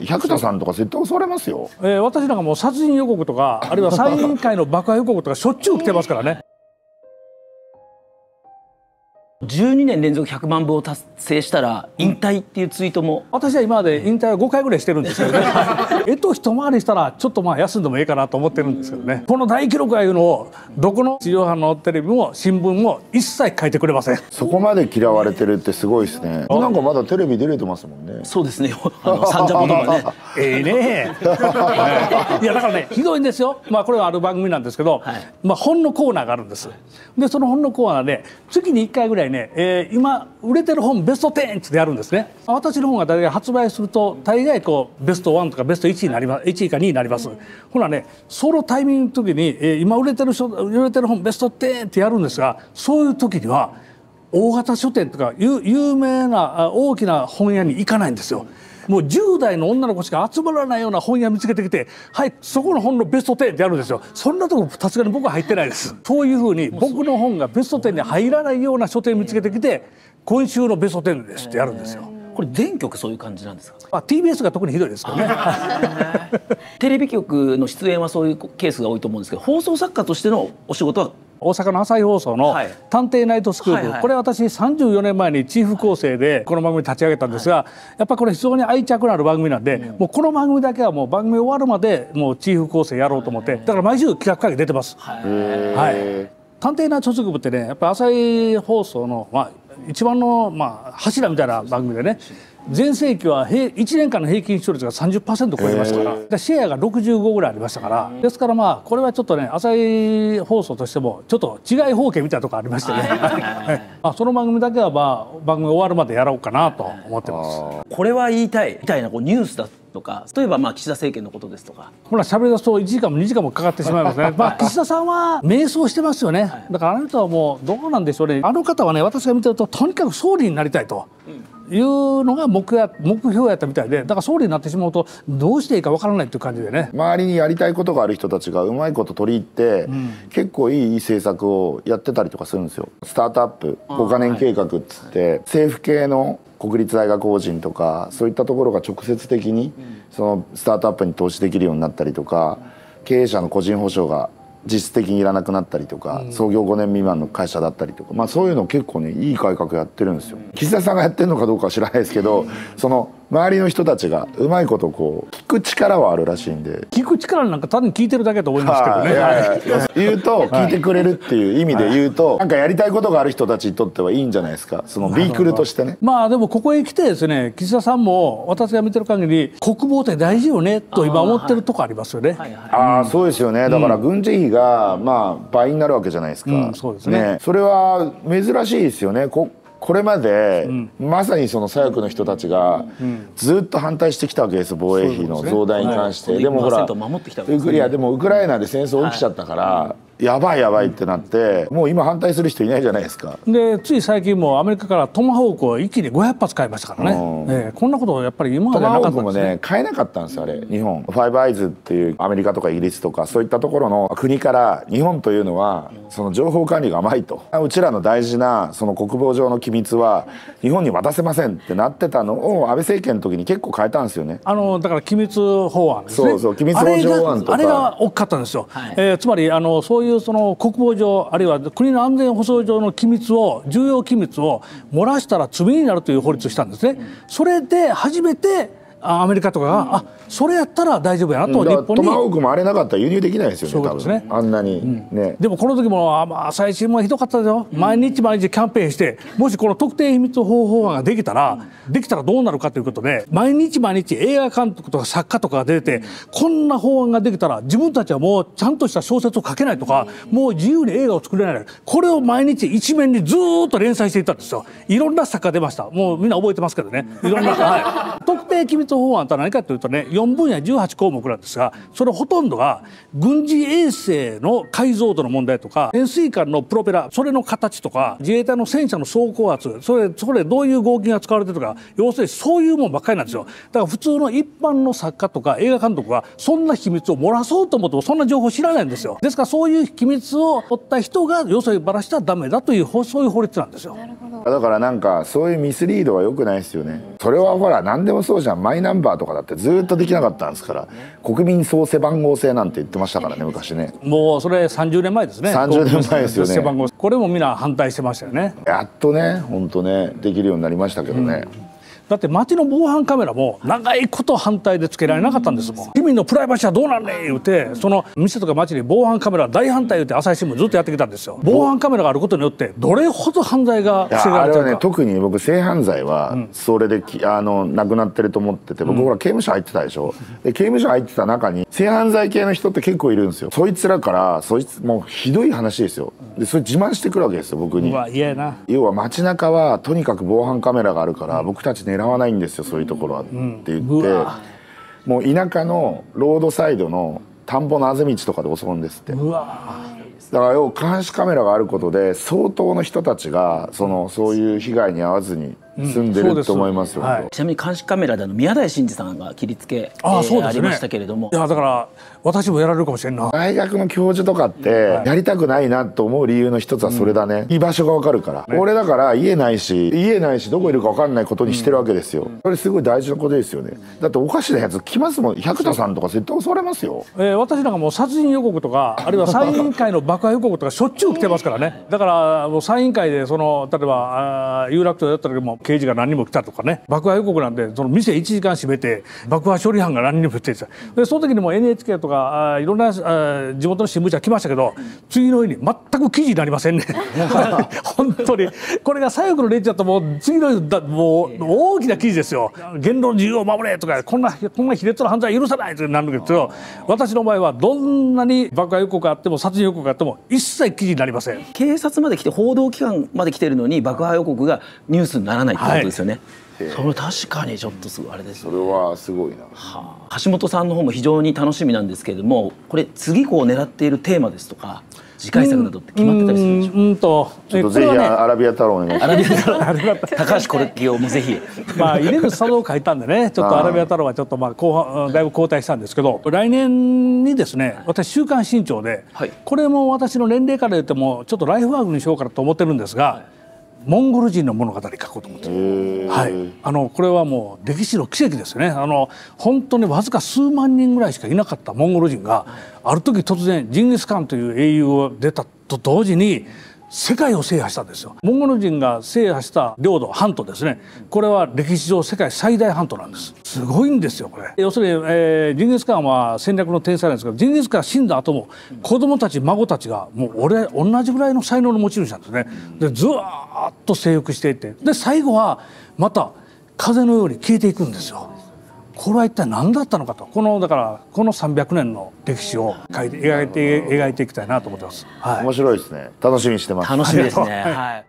百田さんとか絶対襲われますよ。 私なんかもう殺人予告とか、あるいはサイン会の爆破予告とかしょっちゅう来てますからね。 12年連続100万部を達成したら引退っていうツイートも、 私は今まで引退は5回ぐらいしてるんですけどね一回りしたらちょっと休んでもいいかなと思ってるんですけどね。この大記録がいうのをどこの地上波のテレビも新聞も一切書いてくれません。 そこまで嫌われてるってすごいですね。なんかまだテレビ出れてますもんね。 そうですね、サンジャポとかねねいやだからねひどいんですよ。これはある番組なんですけど、本のコーナーがあるんです。でその本のコーナーで月に1回ぐらいね、今売れてる本ベスト10ってやるんですね。私の本が大概発売すると大概ベスト1とかベスト1位になります。1位か2位になります。ほらね、そのタイミングの時に、今売れてる本ベスト10ってやるんですが、そういう時には大型書店とか有名な大きな本屋に行かないんですよ。もう10代の女の子しか集まらないような本屋見つけてきて、はいそこの本のベスト10ってやるんですよ。そんなとこさすがに僕は入ってないです。そういうふうに僕の本がベスト10に入らないような書店見つけてきて、今週のベスト10ですってやるんですよ。 これ全局そういう感じなんですか。 TBS が特にひどいですけどねテレビ局の出演はそういうケースが多いと思うんですけど、放送作家としてのお仕事は大阪の朝日放送の「探偵ナイトスクープ」、これ私34年前にチーフ構成でこの番組立ち上げたんですが、やっぱこれ非常に愛着のある番組なんで、もうこの番組だけはもう番組終わるまでもうチーフ構成やろうと思って、だから毎週企画会議出てます。探偵ナイトスクープってね、やっぱ朝日放送の一番の柱みたいな番組でね、全盛期は1年間の平均視聴率が 30% 超えましたから、シェアが65ぐらいありましたから、ですからこれはちょっとね朝日放送としてもちょっと違い方形みたいなところありましてねその番組だけは番組終わるまでやろうかなと思ってます。 これは言いたいみたいなニュースだとか、例えば岸田政権のことですとか、 ほら喋り出すと1時間も2時間もかかってしまいますね岸田さんは迷走してますよね。だからあの人はもうどうなんでしょうね。あの方はね、私が見てるととにかく総理になりたいというのが目標やったみたいで、だから総理になってしまうとどうしていいかわからないっていう感じでね、 周りにやりたいことがある人たちがうまいこと取り入って、結構いい政策をやってたりとかするんですよ。スタートアップ5カ年計画っつって、政府系の国立大学法人とかそういったところが直接的にそのスタートアップに投資できるようになったりとか、経営者の個人保証が実質的にいらなくなったりとか、創業5年未満の会社だったりとか、そういうの結構ねいい改革やってるんですよ。岸田さんがやってるのかどうかは知らないですけど、その周りの人たちがうまいこと聞く力はあるらしいんで。 聞く力なんか単に聞いてるだけだと思いますけどね。 言うと聞いてくれるっていう意味で言うと、なんかやりたいことがある人たちにとってはいいんじゃないですか、そのビークルとしてね。 でもここへ来てですね、岸田さんも私が見てる限り国防って大事よねと今思ってるとこありますよね。 そうですよね。だから軍事費が倍になるわけじゃないですか。 そうですね。 それは珍しいですよね。これまで、まさにその左翼の人たちがずっと反対してきたわけです、防衛費の増大に関して。でもほら、でもウクライナで戦争起きちゃったから、やばいやばいってなって、もう今反対する人いないじゃないですか。 でつい最近もアメリカからトマホークを一気に500発買いましたからね。こんなことをやっぱり今までなかったんですね。 トマホークもね買えなかったんですよ、あれ。日本ファイブアイズっていうアメリカとかイギリスとかそういったところの国から日本というのはその情報管理が甘いと、うちらの大事なその国防上の機密は日本に渡せませんってなってたのを安倍政権の時に結構変えたんですよね。 だから機密法案ですね。 機密法上案とかあれが大きかったんですよ。つまりそういうその国防上あるいは国の安全保障上の機密を重要機密を漏らしたら罪になるという法律をしたんですね。それで初めてアメリカとかがそれやったら大丈夫やなと日本に。 トマホークもあれなかったら輸入できないですよね。そうですね。あんなにね。 でもこの時も朝日新聞はひどかったですよ。毎日キャンペーンして、もしこの特定秘密法案ができたらどうなるかということで、毎日映画監督とか作家とかが出て、こんな法案ができたら自分たちはもうちゃんとした小説を書けないとか、もう自由に映画を作れない、これを毎日一面にずーっと連載していったんですよ。いろんな作家出ました。もうみんな覚えてますけどね。いろんな特定機密法案とは何かというとね、4分野18項目なんですが、それほとんどが軍事衛星の解像度の問題とか、潜水艦のプロペラそれの形とか、自衛隊の戦車の総高圧それどういう合金が使われてるとか、要するにそういうもんばっかりなんですよ。だから普通の一般の作家とか映画監督はそんな秘密を漏らそうと思ってもそんな情報知らないんですよ。ですからそういう機密を取った人がよそにばらしたらダメだというそういう法律なんですよ。 なるほど。 だからなんかそういうミスリードは良くないですよね。それはほら何でもそうじゃん。マイナンバーとかだってずっとできなかったんですから、国民総背番号制なんて言ってましたからね、昔ね。 もうそれ30年前ですね。 30年前ですよね。 背番号これもみんな反対してましたよね。 やっとね、本当ね、できるようになりましたけどね。 だって街の防犯カメラも長いこと反対でつけられなかったんですもん。市民のプライバシーはどうなんねん言うて、その店とか街に防犯カメラ大反対言うて朝日新聞ずっとやってきたんですよ。防犯カメラがあることによってどれほど犯罪が防がれてるか。 あれはね、特に僕性犯罪はそれでなくなってると思ってて、僕ほら刑務所入ってたでしょ。で刑務所入ってた中に性犯罪系の人って結構いるんですよ。そいつらからそいつもうひどい話ですよ。でそれ自慢してくるわけですよ、僕に。 うわ嫌やな。 要は街中はとにかく防犯カメラがあるから僕たち狙わないんですよ、そういうところはって言って、もう田舎のロードサイドの田んぼのあぜ道とかで襲うんですって。 うわだから要は監視カメラがあることで相当の人たちがそういう被害に遭わずに住んでると思いますよ。 ちなみに監視カメラで宮台真司さんが切りつけありましたけれども、 いやだから私もやられるかもしれんな。 大学の教授とかってやりたくないなと思う理由の一つはそれだね。居場所が分かるから。俺だから家ないしどこいるか分かんないことにしてるわけですよ。それすごい大事なことですよね。だっておかしなやつ来ますもん。百田さんとか絶対襲われますよ。 私なんかもう殺人予告とかあるいは参院会の爆破予告とかしょっちゅう来てますからね。だからもう参院会で例えば有楽町やった時も刑事が何人も来たとかね、爆破予告なんでその店1時間閉めて爆破処理班が何人も来てでその時にも NHK とかいろんな地元の新聞社来ましたけど、次の日に全く記事になりませんね本当にこれが左翼の連中だともう次の日もう大きな記事ですよ。言論自由を守れとかこんな卑劣な犯罪は許さないとなるんですけど、私の場合はどんなに爆破予告があっても殺人予告があっても一切記事になりません。 警察まで来て報道機関まで来てるのに爆破予告がニュースにならないってことですよね。それ確かにちょっとすごいあれですね。 それはすごいな。 橋本さんの方も非常に楽しみなんですけれども、これ次狙っているテーマですとか次回作などって決まってたりするんでしょうか。 ちょっとぜひアラビア太郎お願いします。 アラビア太郎高橋コレキオもぜひ入れる佐渡を書いたんでね、ちょっとアラビア太郎はちょっとだいぶ後退したんですけど、来年にですね私週刊新潮で、これも私の年齢から言ってもちょっとライフワークにしようかなと思ってるんですが、モンゴル人の物語書こうと思ってる。これはもう歴史の奇跡ですよね。本当にわずか数万人ぐらいしかいなかったモンゴル人がある時突然ジンギスカンという英雄を出たと同時に世界を制覇したんですよ。モンゴル人が制覇した領土半島ですね、これは歴史上世界最大半島なんです。すごいんですよこれ。要するに、ジンギスカンは戦略の天才なんですけど、ジンギスカン死んだ後も子供たち孫たちがもう同じぐらいの才能の持ち主なんですね。でずーっと征服していって、で最後はまた風のように消えていくんですよ。これは一体何だったのかと、だからこの300年の歴史を描いていきたいなと思ってます。 面白いですね。楽しみにしてます。 楽しみですね。はい。